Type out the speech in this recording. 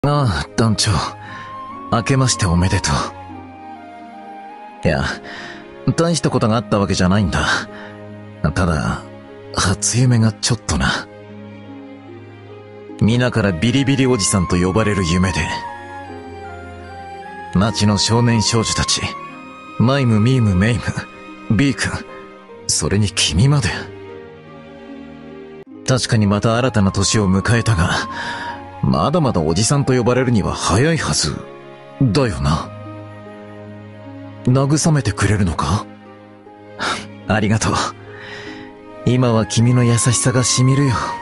ああ、団長。明けましておめでとう。いや、大したことがあったわけじゃないんだ。ただ、初夢がちょっとな。皆からビリビリおじさんと呼ばれる夢で。町の少年少女たち、マイム、ミーム、メイム、ビー君、それに君まで。確かにまた新たな年を迎えたが、まだまだおじさんと呼ばれるには早いはず。だよな。慰めてくれるのか？ありがとう。今は君の優しさが染みるよ。